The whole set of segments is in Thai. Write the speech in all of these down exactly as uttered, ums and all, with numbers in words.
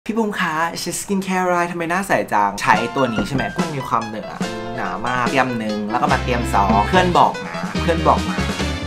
พี่บุ้มคะใช้สกินแคร์อะไรทำไมหน้าใสจังใช้ตัวนี้ใช่ไหมมันมีความเหนือหนามากเตรียมหนึ่งแล้วก็มาเตรียมสองเพื่อนบอกนะเพื่อนบอกมา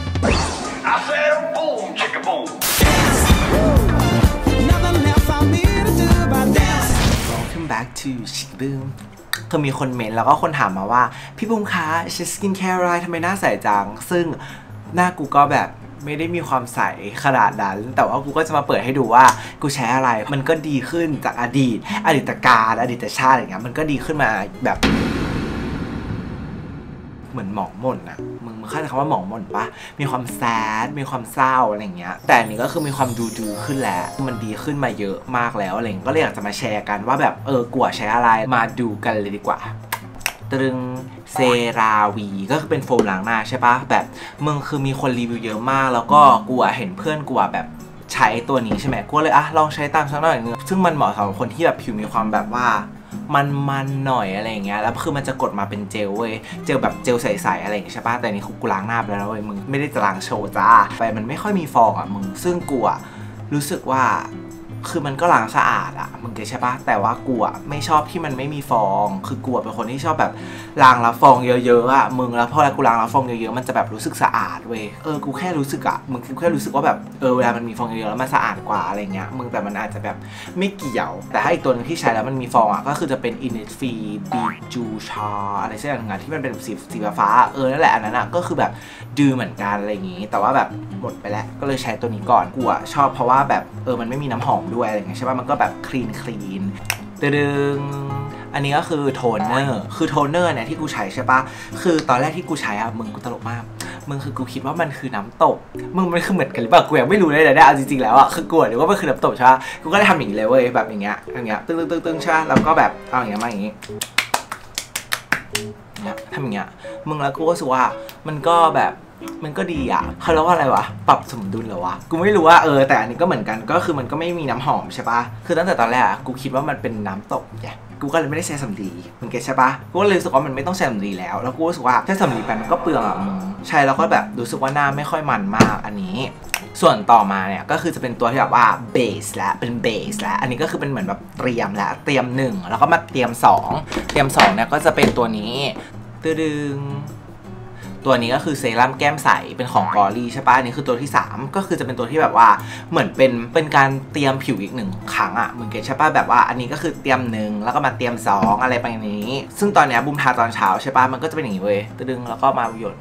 Welcome back to Chick Boom คือมีคนเมนแล้วก็คนถามมาว่าพี่บุ้มคะใช้สกินแคร์อะไรทำไมหน้าใสจังซึ่งหน้ากูก็แบบไม่ได้มีความใสขนาดนั้นแต่ว่ากูก็จะมาเปิดให้ดูว่ากูใช้อะไรมันก็ดีขึ้นจากอดีตอดีตการอดีตชาติอะไรเงี้ยมันก็ดีขึ้นมาแบบเหมือนหมองหม่นอะมึงมึงเข้าใจคำว่าหมองหม่นปะมีความแซดมีความเศร้าอะไรเงี้ยแต่อันนี้ก็คือมีความดูดูขึ้นแล้วมันดีขึ้นมาเยอะมากแล้วอะไรเงี้ยก็เลยอยากจะมาแชร์กันว่าแบบเออกูใช้อะไรมาดูกันเลยดีกว่าตึงเซราวีก็คือเป็นโฟมล้างหน้าใช่ปะแบบมึงคือมีคนรีวิวเยอะมากแล้วก็กูเห็นเพื่อนกูแบบใช้ตัวนี้ใช่ไหมกูเลยอ่ะลองใช้ตามสักหน่อยนึงซึ่งมันเหมาะสำหรับคนที่แบบผิวมีความแบบว่ามันมันหน่อยอะไรอย่างเงี้ยแล้วคือมันจะกดมาเป็นเจลเว้ยเจลแบบเจลใสๆอะไรอย่างเงี้ยใช่ปะแต่นี่กูล้างหน้าไปแล้วเว้ยมึงไม่ได้จะล้างโชว์จ้าไปมันไม่ค่อยมีฟองอ่ะมึงซึ่งกูอ่ะรู้สึกว่าคือมันก็ล้างสะอาดอะมึงเก็ตใช่ปะแต่ว่ากูอะไม่ชอบที่มันไม่มีฟองคือกูเป็นคนที่ชอบแบบล้างแล้วฟองเยอะๆอะมึงแล้วพอแล้วกูล้างแล้วฟองเยอะๆมันจะแบบรู้สึกสะอาดเว้ยเออกูแค่รู้สึกอะมึงกูแค่รู้สึกว่าแบบเออเวลามันมีฟองเยอะๆแล้วมันสะอาดกว่าอะไรเงี้ยมึงแต่มันอาจจะแบบไม่เกี่ยวแต่ถ้าอีกตัวนึงที่ใช้แล้วมันมีฟองอะก็คือจะเป็น Innisfree Bijou Char อะไรสักอย่างนึงอะที่มันเป็นสีสีฟ้าเออนั่นแหละอันนั้นอะก็คือแบบดื้อเหมือนกันอะไรอย่างงี้แต่ว่าแบบหมดไปแล้วก็เลยใช้ตัวนี้ก่อนกูอะชอบเพราะว่าแบบเออมันไม่มีน้ำหอมด้วยอะไรเงี้ยใช่ป่ะมันก็แบบคลีนคลีนตึงอันนี้ก็คือโทนเนอร์คือโทนเนอร์เนี่ยที่กูใช้ใช่ป่ะคือตอนแรกที่กูใช้อะมึงกูตลกมากมึงคือกูคิดว่ามันคือน้ำตกมึงมันคือเหมือนกันหรือเปล่ากูยังไม่รู้เลยนะเอาจริงๆแล้วอะคือกูหรือว่ามันคือน้ำตกใช่ป่ะกูก็เลยทำอย่างนี้เลยเว้ยแบบอย่างเงี้ยอย่างเงี้ยตึ้งตึ้งตึ้งตึ้งใช่ป่ะแล้วก็แบบเอาอย่างเงี้ยมาอย่างงี้เนี่ยทำอย่างเงี้ยมึงแล้วกูก็รู้สึกว่ามันก็แบบมันก็ดีอ่ะเขาเรียกว่าอะไรวะปรับสมดุลเหรอวะกูไม่รู้ว่าเออแต่อันนี้ก็เหมือนกันก็คือมันก็ไม่มีน้ำหอมใช่ปะคือตั้งแต่ตอนแรกกูคิดว่ามันเป็นน้ำตกเนี่ยกูก็เลยไม่ได้ใช้สำลีมึงเก็ตใช่ปะกูก็เลยรู้สึกว่ามันไม่ต้องใช้สำลีแล้วแล้วกูรู้สึกว่าใช้สำลีไปมันก็เปลืองอ่ะมึงใช่แล้วก็แบบรู้สึกว่าหน้าไม่ค่อยมันมากอันนี้ส่วนต่อมาเนี่ยก็คือจะเป็นตัวที่แบบว่าเบสและเป็นเบสและอันนี้ก็คือเป็นเหมือนแบบเตรียมและเตรียมหนึ่งแล้วก็มาเตรียมสองเตรียมสองเนี่ยก็จะเป็นตัวนี้ตึงตัวนี้ก็คือเซรั่มแก้มใสเป็นของกอรี่ใช่ปะอันนี้คือตัวที่สามก็คือจะเป็นตัวที่แบบว่าเหมือนเป็นเป็นการเตรียมผิวอีกหนึ่งครั้งอ่ะเหมือนกันใช่ปะแบบว่าอันนี้ก็คือเตรียมหนึ่งแล้วก็มาเตรียมสองอะไรประมาณนี้ซึ่งตอนนี้บุมทาตอนเช้าใช่ปะมันก็จะเป็นอย่างนี้เว้ยตึงแล้วก็มาหยด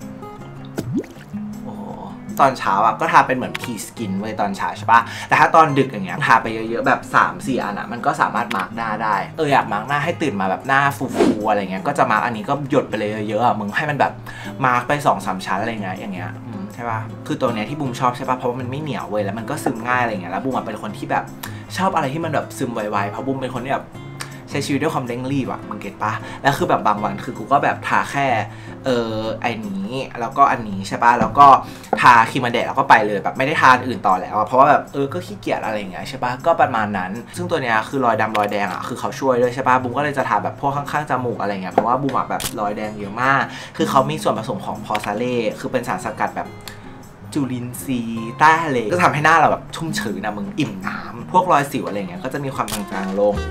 ตอนเช้าอ่ะก็ทาเป็นเหมือนพีสกินไว้ตอนเช้าใช่ปะแต่ถ้าตอนดึกอย่างเงี้ยทาไปเยอะๆแบบ สามสี่ อันอ่ะมันก็สามารถมาร์กหน้าได้เอออยากมาร์กหน้าให้ตื่นมาแบบหน้าฟูๆอะไรเงี้ยก็จะมาร์กอันนี้ก็หยดไปเลยเยอะๆอ่ะมึงให้มันแบบมาร์กไป สองสาม ชั้นอะไรเงี้ยอย่างเงี้ยใช่ปะคือตัวเนี้ยที่บูมชอบใช่ปะเพราะว่ามันไม่เหนียวเว้ยแล้วมันก็ซึมง่ายอะไรเงี้ยแล้วบูมเป็นคนที่แบบชอบอะไรที่มันแบบซึมไวๆเพราะบูมเป็นคนที่แบบใช้ชีวิตด้วยความเร่งรีบอะมึงเก็ตปะแล้วคือแบบบางวันคือกูก็แบบทาแค่เออไอ้นี้แล้วก็อันนี้ใช่ปะแล้วก็ทาครีมกันแดดแล้วก็ไปเลยแบบไม่ได้ทาอื่นต่อแล้วเพราะว่าแบบเออก็ขี้เกียจอะไรอย่างเงี้ยใช่ปะก็ประมาณนั้นซึ่งตัวเนี้ยคือรอยดำรอยแดงอะคือเขาช่วยด้วยใช่ปะบูมก็เลยจะทาแบบพวกข้างๆจมูกอะไรเงี้ยเพราะว่าบูมแบบรอยแดงเยอะมากคือเขามีส่วนผสมของพอซาเล่คือเป็นสารสกัดแบบจุลินทรีย์ใต้ทะเลก็ทำให้หน้าเราแบบชุ่มชื้นนะมึงอิ่มน้ำพวกรอยสิวอะไรเงี้ยก็จะมีความจางๆลง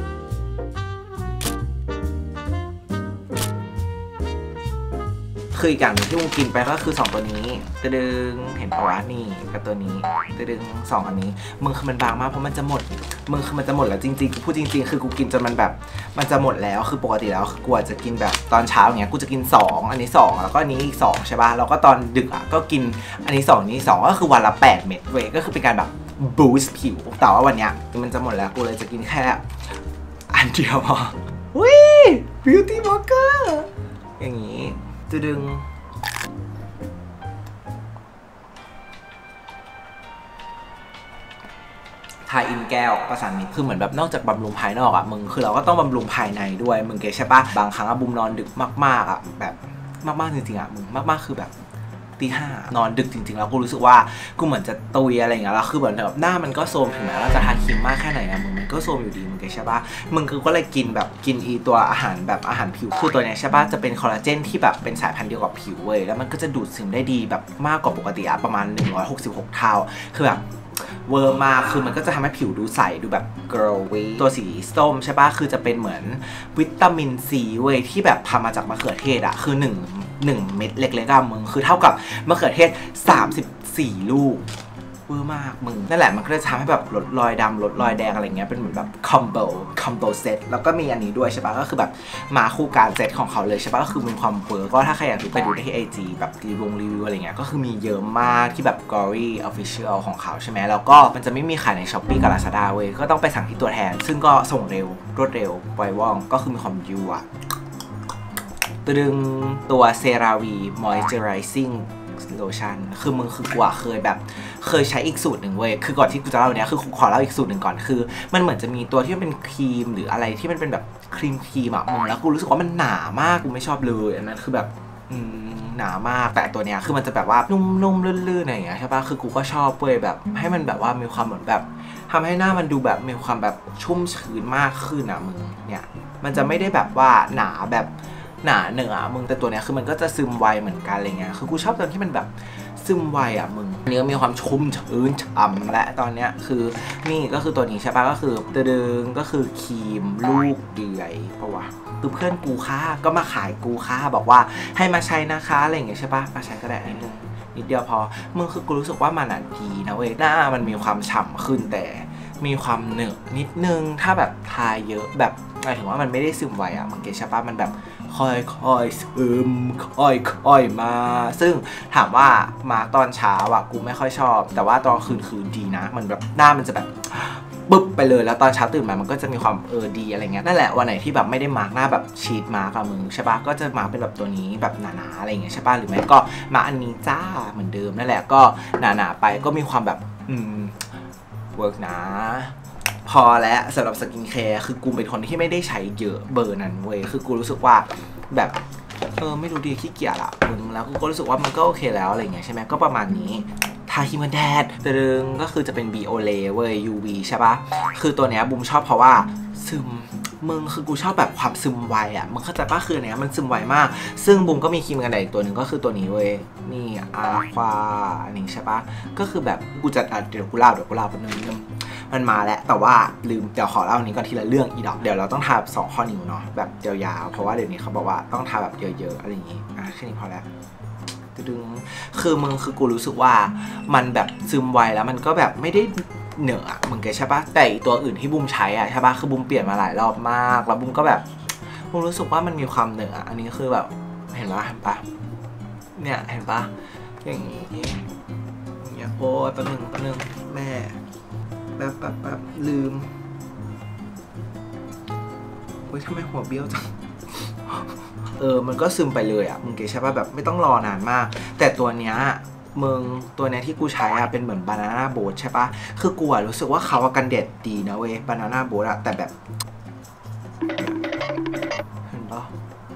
คืออีกอย่างที่มึงกินไปก็คือสองตัวนี้ตะดึงเห็นปะวะนี่กับตัวนี้ตะดึงสองอันนี้มึงคือมันบางมากเพราะมันจะหมดมึงคือมันจะหมดแล้วจริงๆพูดจริงๆคือกูกินจนมันแบบมันจะหมดแล้วคือปกติแล้วกูอาจจะกินแบบตอนเช้าอย่างเงี้ยกูจะกินสองอันนี้สองแล้วก็อันนี้อีกสองใช่ป่ะแล้วก็ตอนดึกอ่ะก็กินอันนี้สองนี้สองก็คือวันละแปดเม็ดเว้ยก็คือเป็นการแบบบูสต์ผิวแต่ว่าวันเนี้ยมันจะหมดแล้วกูเลยจะกินแค่อันเดียวพอวิบิวตี้บล็อกเกอร์อย่างงี้จะดึงทาอินแก้วประสานมิตรคือเหมือนแบบนอกจากบำรุงภายนอกอ่ะมึงคือเราก็ต้องบำรุงภายในด้วยมึงเก็ตใช่ปะบางครั้งอะบุมนอนดึกมากๆอ่ะแบบมากๆจริงๆอ่ะมึงมากๆคือแบบตีห้านอนดึกจริงๆแล้วกูรู้สึกว่ากูเหมือนจะตุยอะไรอย่างเงี้ยแล้วคือเหมือนแบบหน้ามันก็โทรมถึงแม้เราจะทาครีมมากแค่ไหนอะมึงมันก็โทรมอยู่ดีมึงเก็ตใช่ปะมึงคือก็เลยกินแบบกินอีตัวอาหารแบบอาหารผิวคือตัวเนี้ยใช่ปะจะเป็นคอลลาเจนที่แบบเป็นสายพันธุ์เดียวกับผิวเว้ยแล้วมันก็จะดูดซึมได้ดีแบบมากกว่าปกติอะประมาณหนึ่งร้อยหกสิบหกเท่าคือแบบเวอร์มากคือมันก็จะทำให้ผิวดูใสดูแบบ glowy ตัวสีส้มใช่ปะคือจะเป็นเหมือนวิตามินซีเว้ยที่แบบทำมาจากมะเขือเทศอะคือหนึ่ง หนึ่งเม็ดเล็กๆอะมึงคือเท่ากับมะเขือเทศสามสิบสี่ลูกเวอร์มากมึงนั่นแหละมันก็จะทำให้แบบลดรอยดำลดรอยแดงอะไรเงี้ยเป็นเหมือนแบบคอมโบคอมโบเซตแล้วก็มีอันนี้ด้วยใช่ปะก็คือแบบมาคู่การเซตของเขาเลยใช่ปะก็คือมีความเวอร์ก็ถ้าใครอยากดูไปดูได้ที่ ไอ จี แบบรีวิวรีวิวอะไรเงี้ยก็คือมีเยอะมากที่แบบ Gory Official ของเขาใช่ไหมแล้วก็มันจะไม่มีขายใน Shopee กับ Lazada เว้ยก็ต้องไปสั่งที่ตัวแทนซึ่งก็ส่งเร็วรวดเร็วไวว่องก็คือมีความยั่วตึงตัวเซราวี Moisturizing Lotion คือมึงคือกว่าเคยแบบเคยใช้อีกสูตรหนึ่งเว้ยคือก่อนที่กูจะเล่าเนี้ยคือขอเล่าอีกสูตรหนึ่งก่อนคือมันเหมือนจะมีตัวที่มันเป็นครีมหรืออะไรที่มันเป็นแบบครีมครีมอะมึงแล้วกูรู้สึกว่ามันหนามากกูไม่ชอบเลยอันนั้นคือแบบหนามากแต่ตัวเนี้ยคือมันจะแบบว่านุ่มๆลื่นๆอะไรอย่างเงี้ยใช่ปะคือกูก็ชอบเว้ยแบบให้มันแบบว่ามีความเหมือนแบบทำให้หน้ามันดูแบบมีความแบบชุ่มชื้นมากขึ้นอะมึงเนี่ยมันจะไม่ได้แบบว่าหนาแบบหนาเหนือมึงแต่ตัวเนี้ยคือมันก็จะซึมไวเหมือนกันอะไรเงี้ยคือกูชอบตอนที่มันแบบซึมไวอ่ะมึงเนื้อมีความชุ่มชื้นฉ่ำและตอนเนี้ยคือนี่ก็คือตัวนี้ใช่ปะก็คือเดิงก็คือครีมลูกเดือยปะวะคือเพื่อนกูค่าก็มาขายกูค่าบอกว่าให้มาใช้นะคะอะไรอย่างเงี้ยใช่ปะมาใช้ก็ได้นิดนึงนิดเดียวพอมึงคือกูรู้สึกว่ามันอ่ะดีนะเว้ยหน้ามันมีความฉ่ำขึ้นแต่มีความเหนอะนิดนึงถ้าแบบทาเยอะแบบหมายถึงว่ามันไม่ได้ซึมไวอ่ะมึงเก็ตใช่ปะมันแบบค่อยๆซึมค่อยๆมาซึ่งถามว่ามาตอนเช้าอ่ะกูไม่ค่อยชอบแต่ว่าตอนคืนคืนดีนะมันแบบหน้ามันจะแบบปึ๊บไปเลยแล้วตอนเช้าตื่นมามันก็จะมีความเออดีอะไรเงี้ยนั่นแหละวันไหนที่แบบไม่ได้มาร์กหน้าแบบชีทมาร์กกับมึงใช่ปะก็จะมาเป็นแบบตัวนี้แบบหนาๆอะไรเงี้ยใช่ปะหรือไม่ก็มาอันนี้จ้าเหมือนเดิมนั่นแหละก็หนาๆไปก็มีความแบบอืมเวิร์กนะพอแล้วสำหรับสกินแคร์คือกูเป็นคนที่ไม่ได้ใช้เยอะเบอร์นั้นเว้ยคือกูรู้สึกว่าแบบเออไม่รู้ดีขี้เกียจอะมึงแล้วกูก็รู้สึกว่ามันก็โอเคแล้วอะไรเงี้ยใช่ไหมก็ประมาณนี้ทาครีมกันแดดตึงก็คือจะเป็น บี โอ เอ เว้ย ยู วี ใช่ปะคือตัวเนี้ยบูมชอบเพราะว่าซึมมึงคือกูชอบแบบความซึมไวอะมึงเข้าใจปะคือเนี้ยมันซึมไวมากซึ่งบูมก็มีครีมกันแดดอีกตัวหนึ่งก็คือตัวนี้เว้ยนี่อาควาอันนี้ใช่ปะก็คือแบบกูจะเดี๋ยวกูเล่าเดี๋ยวกูเล่าแป๊บนึงมันมาแล้วแต่ว่าลืมเดี๋ยวขอเล่านี้ก่อนทีละเรื่องอีดอกเดี๋ยวเราต้องทาสองข้อนิ้วเนาะแบบยาวๆเพราะว่าเดี๋ยวนี้เขาบอกว่าต้องทาแบบเยอะๆอะไรอย่างงี้อ่ะแค่นี้พอแล้วดึงคือมึงคือกูรู้สึกว่ามันแบบซึมไวแล้วมันก็แบบไม่ได้เหนอะมึงเก็ตใช่ปะแต่ตัวอื่นที่บูมใช้อ่ะใช่ปะคือบูมเปลี่ยนมาหลายรอบมากแล้วบูมก็แบบบูมรู้สึกว่ามันมีความเหนอะอันนี้คือแบบเห็นปะเห็นปะเนี่ยเห็นปะอย่างงี้อย่างเงี้ยโอ้ยแป๊บนึงแป๊บนึงแม่แป๊บแป๊บแป๊บลืมเฮ้ยทำไมหัวเบี้ยวจังเออมันก็ซึมไปเลยอ่ะมึงเก็ตใช่ป่ะแบบไม่ต้องรอนานมากแต่ตัวเนี้ยมึงตัวเนี้ยที่กูใช้อ่ะเป็นเหมือนบานาน่าโบ๊ทใช่ป่ะคือกูอ่ะรู้สึกว่าเขากันแดดดีนะเว้ยบานาน่าโบ๊ทอ่ะแต่แบบเห็นป่ะ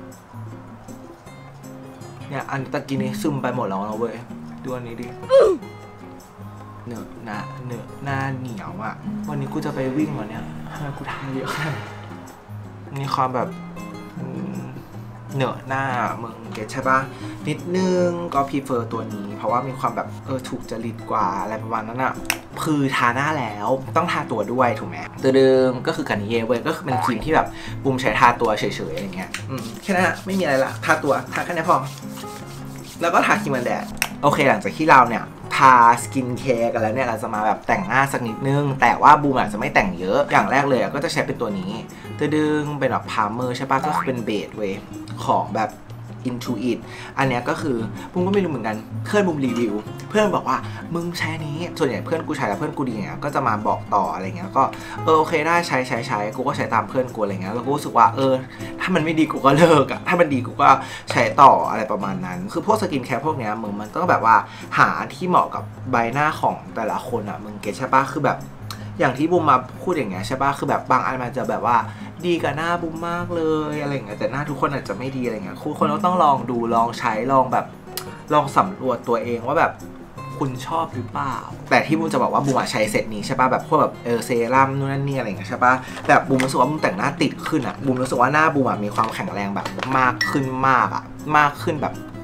เนี่ยอันตะกี้นี้ซึมไปหมดแล้วนะเว้ยดูอันนี้ดิเนื้อหน้าเนื้อหน้าเหนียวอ่ะวันนี้กูจะไปวิ่งวันเนี้ยทำไมกูทำเยอะขนาดมีความแบบเนื้อหน้ามึงเก็ตใช่ปะนิดนึงก็พรีเฟอร์ตัวนี้เพราะว่ามีความแบบเออถูกจริตกว่าอะไรประมาณนั้นอ่ะคือทาหน้าแล้วต้องทาตัวด้วยถูกไหมตัวเดิมก็คือกันนิเย่เว้ยก็คือเป็นครีมที่แบบบูมใช้ทาตัวเฉยๆอะไรเงี้ยอืมแค่นั้นไม่มีอะไรละทาตัวทาแค่นี้พอแล้วก็ทาครีมกันแดดโอเคหลังจากที่เราเนี่ยทาสกินแคร์กันแล้วเนี่ยเราจะมาแบบแต่งหน้าสักนิดนึงแต่ว่าบูมอาจจะไม่แต่งเยอะอย่างแรกเลยก็จะใช้เป็นตัวนี้ตัวดึงเป็นแบบพาร์เมอร์ใช่ปะก็คือเป็นเบสเว้ยของแบบ Intuit อันเนี้ยก็คือบูมก็ไม่รู้เหมือนกันเพื่อนบูมรีวิวเพื่อนบอกว่ามึงใช้นี้ส่วนใหญ่เพื่อนกูใช้แล้วเพื่อนกูดีเงี้ยก็จะมาบอกต่ออะไรเงี้ยก็เออโอเคได้ใช้ใช้ใช้กูก็ใช้ตามเพื่อนกูอะไรเงี้ยแล้วกูรู้สึกว่าเออถ้ามันไม่ดีกูก็เลิกอะถ้ามันดีกูก็ใช้ต่ออะไรประมาณนั้นคือพวกสกินแคร์พวกเนี้ยมึงมันต้องแบบว่าหาที่เหมาะกับใบหน้าของแต่ละคนอะมึงเก็ตใช่ปะคือแบบอย่างที่บูมมาพูดอย่างเงี้ยใช่ปะคือแบบบางอันมันจะแบบว่าดีกับหน้าบูมมากเลยอะไรเงี้ยแต่หน้าทุกคนอาจจะไม่ดีอะไรเงี้ยคุณคนก็ต้องลองดูลองใช้ลองแบบลองสำรวจตัวเองว่าแบบคุณชอบหรือเปล่าแต่ที่บูมจะบอกว่าบูมใช้เซตนี้ใช่ปะแบบพวกแบบเออเซรั่มนู่นนั่นนี่อะไรเงี้ยใช่ปะแบบบูมรู้สึกว่าบูมแต่งหน้าติดขึ้นอะบูมรู้สึกว่าหน้าบูมมีความแข็งแรงแบบมากขึ้นมากอะมากขึ้นแบบ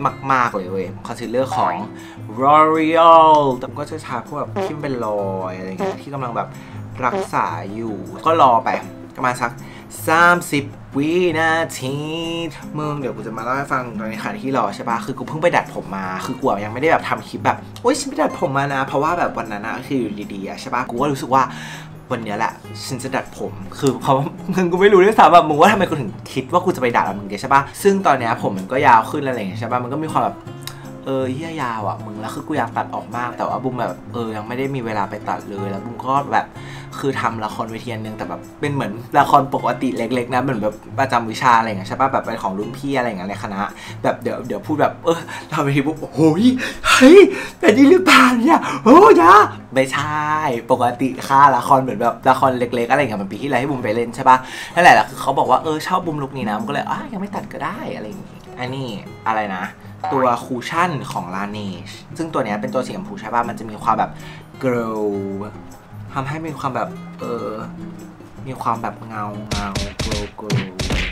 มากๆเลยเว้ยคอนซีลเลอร์ของ L'Oreal แต่ก็จะทาพวกแบบที่เป็นรอยอะไรเงี้ยที่กำลังแบบรักษาอยู่ก็รอไปประมาณสักสามสิบวินาทีมึงเดี๋ยวกูจะมาเล่าให้ฟังตอนนี้ค่ะที่รอใช่ปะคือกูเพิ่งไปดัดผมมาคือกูยังไม่ได้แบบทำคลิปแบบโอ๊ยฉันไปดัดผมมานะเพราะว่าแบบวันนั้นนะคืออยู่ดีๆใช่ปะกูก็รู้สึกว่าวันนี้แหละฉันจะดัดผมคือเพราะมึงกูไม่รู้ด้วยซ้ำแบบมึงว่าทำไมกูถึงคิดว่ากูจะไปดัดมึงเดียใช่ปะซึ่งตอนนี้ผมมันก็ยาวขึ้นอะไรอย่างเงี้ยใช่ปะมันก็มีความแบบเออเฮียยาวอ่ะมึงแล้วคือกูอยากตัดออกมากแต่ว่าบุ้มแบบเออยังไม่ได้มีเวลาไปตัดเลยแล้วบุ้มก็แบบคือทำละครเวทีนึงแต่แบบเป็นเหมือนละครปกติเล็กๆนะเหมือนแบบประจำวิชาอะไรอย่างเงี้ยใช่ป่ะแบบเป็นของรุ่นพี่อะไรอย่างเงี้ยในคณะแบบเดี๋ยวเดี๋ยวพูดแบบเออทำไปทีปุ๊บโอ้ยเฮ้ยเป็นนี่หรือเปล่าเนี่ยโอ้ยะไม่ใช่ปกติค่ะละครเหมือนแบบละครเล็กๆอะไรอย่างเงี้ยมันปีที่แล้วให้บุ้มไปเล่นใช่ป่ะนั่นแหละแล้วคือเขาบอกว่าเออชอบบุ้มลุคนี้นะบุ้มก็เลยอ่ะยังไม่ตัดก็ได้อะไรอย่างงี้อันนี้อะไรนะตัวคูชั่นของ Laneige ซึ่งตัวเนี้ยเป็นตัวสีชมพูใช่ป่ะมันจะมีความแบบ glow ทำให้มีความแบบเออมีความแบบเงาเงา glow glow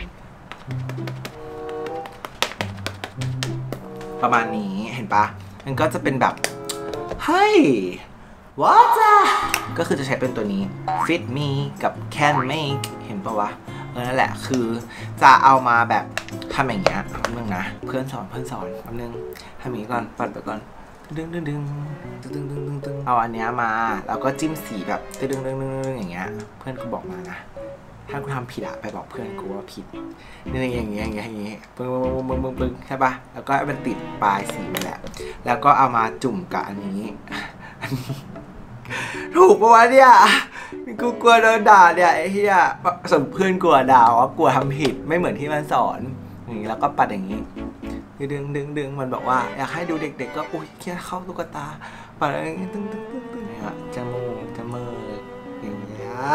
ประมาณนี้เห็นปะมันก็จะเป็นแบบเฮ้ย what ก็คือจะใช้เป็นตัวนี้ fit me กับ can make เห็นปะวะเออนั่นแหละคือจะเอามาแบบทำอย่างเงี้ยแป๊บนึงนะเพื่อนสอนเพื่อนสอนแป๊บนึงทำอย่างงี้ก่อนปัดไปก่อนดึงดึงดึงดึงดึงดึงดึงดึงเอาอันเนี้ยมาแล้วก็จิ้มสีแบบดึงดึงดึงดึงดึงอย่างเงี้ยเพื่อนกูบอกมานะถ้ากูทำผิดอะไปบอกเพื่อนกูว่าผิดนี่อย่างเงี้ยอย่างเงี้ยอย่างเงี้ยปึ้งปึ้งปึ้งปึ้งปึ้งใช่ปะแล้วก็มันติดปลายสีไปแหละแล้วก็เอามาจุ่มกับอันนี้ถูกปะวะเนี่ยกูกลัวโดนด่าเนี่ยไอ้เหี้ยส่วนเพื่อนกลัวด่าว่ากลัวทำผิดไม่เหมือนที่มันสอนอย่างนี้แล้วก็ปัดอย่างนี้ดึงดึงดึงมันบอกว่าอยากให้ดูเด็กๆก็อุ้ยแค่เข้าตุ๊กตาปัดอย่างนี้ตึ้งตึ้งตึ้งตึ้งเนี่ยจมูกจมูกอย่างเงี้ย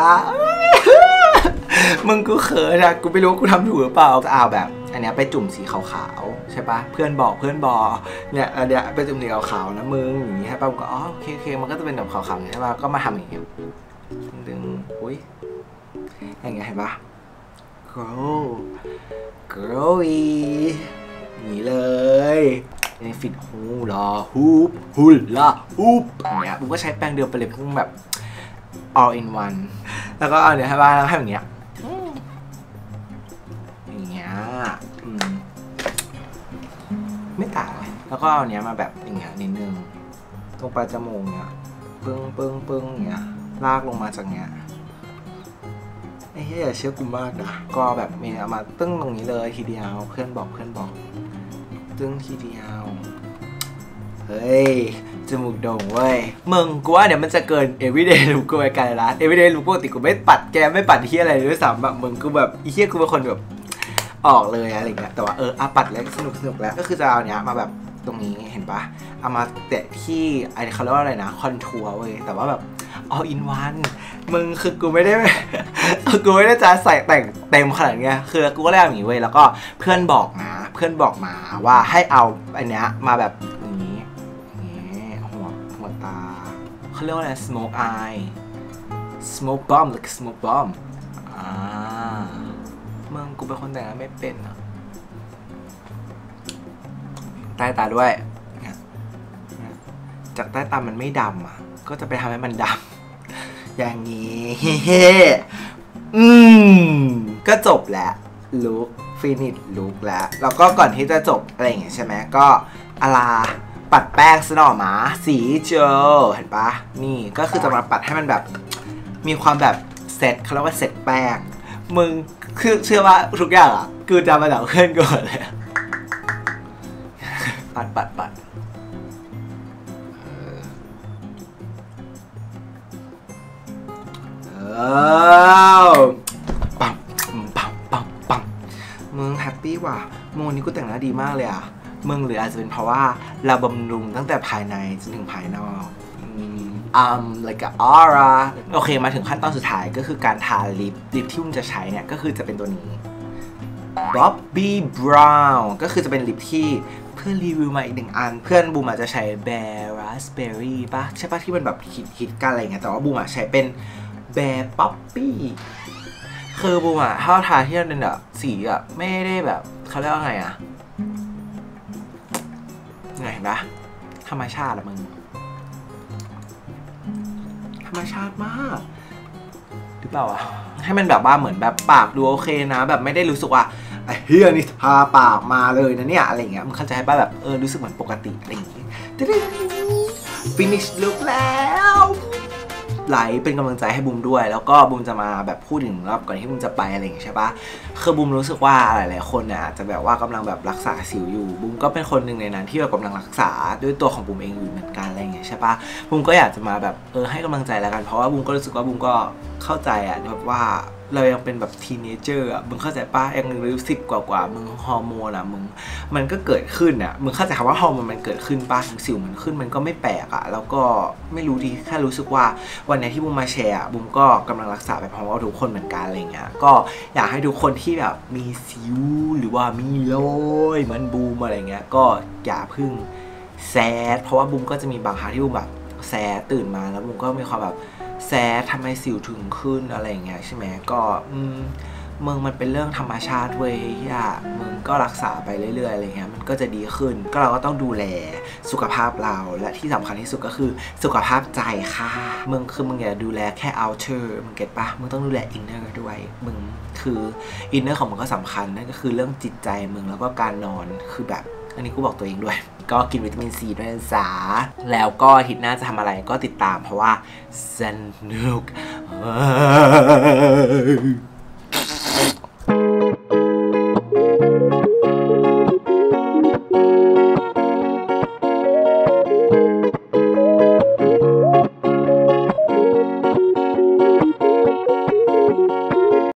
มึงกูเขินอะกูไม่รู้กูทำถูกหรือเปล่าจะเอาแบบอันเนี้ยไปจุ่มสีขาวๆใช่ปะเพื่อนบอกเพื่อนบอกเนี่ยอันเนี้ยไปจุ่มสีขาวๆนะมึงอย่างงี้ใช่ปะก็อ๋อโอเคโอเคมันก็จะเป็นแบบขาวๆใช่ปะก็มาทำอย่างเงี้ยดึงอุ้ยอย่างเงี้ยเห็นปะ grow growy นี่เลยในฟิตฮูลาฮูปฮูลาฮูปอย่างเงี้ยผมก็ใช้แป้งเดียวไปเลยเพิ่งแบบ all in one แล้วก็เอาเนี้ยให้บ้านแล้วให้อย่างเงี้ยอย่างเงี้ยไม่ต่างเลยแล้วก็เอาเนี้ยมาแบบอย่างเงี้ยนิดนึงตรงปลายจมูกเนี้ยปึ้งปึ้งปึ้งอย่างเงี้ยลากลงมาจากเนี้ยไอ้เหี้ยเชื่อกูมากนะก็แบบมีเอามาตึ้งตรงนี้เลยทีเดียวเพื่อนบอกเพื่อนบอกตึ้งทีเดียวเฮ้ยจมูกโด่งเว้ยมึงกูว่าเดี๋ยวมันจะเกิน everyday ลูกกูไปกันละ everyday ลูกปกติกูไม่ปัดแกไม่ปัดเหี้ยอะไรด้วยซ้ำแบบมึงกูแบบไอ้เหี้ยกูเป็นคนแบบออกเลยอะไรเงี้ยแต่ว่าเอออาปัดแล้วสนุกสนุกแล้วก็คือจะเอาเนี้ยมาแบบตรงนี้เห็นปะเอามาแตะที่ไอเขาเรียกว่าอะไรนะคอนทัวร์เว้ยแต่ว่าแบบall in one มึงคือกูไม่ได้กูไม่ได้จะใส่แต่งเต็มขนาดเนี้ยคือกูก็เลยอย่างนี้เว้ยแล้วก็เพื่อนบอกนะเพื่อนบอกมาว่าให้เอาอันเนี้ยมาแบบนี้นี้หัวหัวตาเขาเรียกว่าอะไร smoke eye smoke bomb หรือ smoke bomb อ่ามึงกูเป็นคนแต่งไม่เป็นอะใต้ตาด้วยจากใต้ตามันไม่ดำอ่ะก็จะไปทำให้มันดำอย่างนี้อืมก็จบแล้วลุคฟินิชลุคแล้วแล้วก็ก่อนที่จะจบอะไรอย่างเงี้ยใช่ไหมก็อาลาปัดแป้งซะหน่อหมาสีเจลเห็นปะนี่ก็คือจะมาปัดให้มันแบบมีความแบบเซตเขาเรียกว่าเซตแป้งมึงคือเชื่อว่าทุกอย่างอ่ะคือจะมาจากเพื่อนก่อนเลยปัดปัดปัดเออปั๊มปั๊มปั๊มปั๊มมึงแฮปปี้ว่ะโมนี้กูแต่งหน้าดีมากเลยอ่ะมึงหรืออาจจะเป็นเพราะว่าเราบำรุงตั้งแต่ภายในจนถึงภายนอกอืม like a aura โอเคมาถึงขั้นตอนสุดท้ายก็คือการทาลิปลิปที่มึงจะใช้เนี่ยก็คือจะเป็นตัวนี้ Bobbi Brown ก็คือจะเป็นลิปที่เพื่อนรีวิวมาอีกหนึ่งอันเพื่อนบูมอาจจะใช้ Bare Raspberry ป่ะใช่ป่ะที่มันแบบฮิตๆกันอะไรเงี้ยแต่ว่าบูมอาจใช้เป็นแบร์ป๊อปปี้คือบูมอะถ้าทาที่นั่นอ่ะสีอะไม่ได้แบบเขาเรียกว่าไงอะเห็นปะธรรมชาติอะมึงธรรมชาติมากหรือเปล่าอะให้มันแบบว่าเหมือนแบบปากดูโอเคนะแบบไม่ได้รู้สึกว่าไอ้เฮียนี่ทาปากมาเลยนะเนี่ยอะไรเงี้ยมึงเข้าใจป่ะแบบเออรู้สึกเหมือนปกติอะไรอย่างงี้ finish look แล้วไลฟ์เป็นกำลังใจให้บูมด้วยแล้วก็บูมจะมาแบบพูดถึงรอบก่อนที่บูมจะไปอะไรอย่างเงี้ยใช่ปะคือบูมรู้สึกว่าหลายๆคนเนี่ยอาจจะแบบว่ากำลังแบบรักษาสิวอยู่บูมก็เป็นคนหนึ่งในนั้นที่แบบกำลังรักษาด้วยตัวของบูมเองอยู่เหมือนกันอะไรอย่างเงี้ยใช่ปะบูมก็อยากจะมาแบบเออให้กำลังใจแล้วกันเพราะว่าบูมก็รู้สึกว่าบูมก็เข้าใจอะแบบว่าเรายังเป็นแบบทีเนเจอร์อ่ะมึงเข้าใจป่ะยังอายุสิบกว่ากว่ามึงฮอร์โมนอ่ะมึงมันก็เกิดขึ้นอ่ะมึงเข้าใจคำว่าฮอร์โมนมันเกิดขึ้นป่ะสิวมันขึ้นมันก็ไม่แปลกอ่ะแล้วก็ไม่รู้ดีแค่รู้สึกว่าวันนี้ที่บูมมาแชร์บุมก็กำลังรักษาไปพร้อมกับทุกคนเหมือนกันอะไรเงี้ยก็อยากให้ทุกคนที่แบบมีสิวหรือว่ามีรอยเหมือนบูมอะไรเงี้ยก็อย่าพึ่งแซดเพราะว่าบูมก็จะมีบางครั้งที่บูมแบบแซดตื่นมาแล้วบูมก็มีความแบบแซดทำไมสิวถึงขึ้นอะไรอย่างเงี้ยใช่ไหมก็อืมมึงมันเป็นเรื่องธรรมชาติเว้ยย่ามึงก็รักษาไปเรื่อยๆอะไรเงี้ยมันก็จะดีขึ้นก็เราก็ต้องดูแลสุขภาพเราและที่สำคัญที่สุดก็คือสุขภาพใจค่ะมึงคือมึงอย่าดูแลแค่ outer มึงเก็ตปะมึงต้องดูแล inner ด้วยมึงคือ inner ของมึงก็สำคัญนั่นก็คือเรื่องจิตใจมึงแล้วก็การนอนคือแบบอันนี้กูบอกตัวเองด้วยก็กินวิตามินซีด้วยนะจ๊ะแล้วก็อาทิตย์หน้าจะทำอะไรก็ติดตามเพราะว่าสนุก